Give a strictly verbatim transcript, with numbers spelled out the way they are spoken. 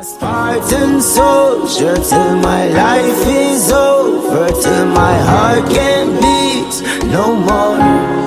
Spartan soldier till my life is over, till my heart can't beat no more.